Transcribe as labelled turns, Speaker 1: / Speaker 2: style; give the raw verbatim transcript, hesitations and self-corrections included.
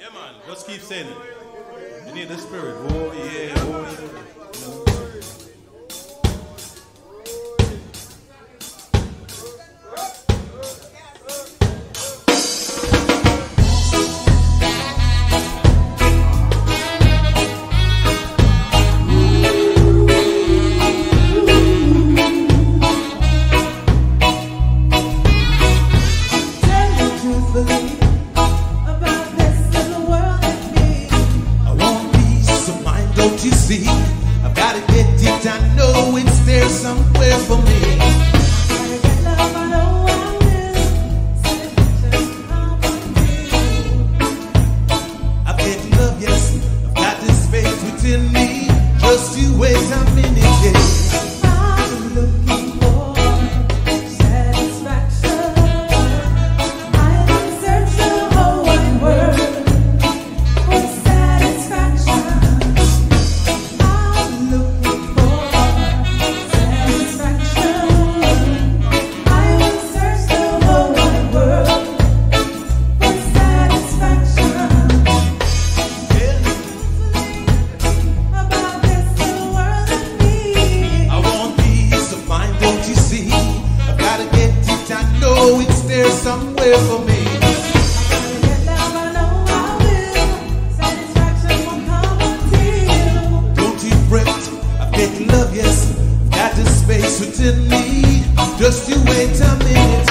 Speaker 1: Yeah, man. Just keep saying it. You need the spirit. Oh, yeah. Oh, yeah.
Speaker 2: I've got to get it, I know it's there somewhere for me. Gotta get love, I know I will. I've got love, yes. I've got this space within me. Just you wait a minute, yeah. I'm looking for satisfaction. I will search the whole wide world for satisfaction. Somewhere for me. I gotta get love, I know I will. Satisfaction won't come until. Don't you fret, I've got love, yes. Got the space within me. Just you wait a minute.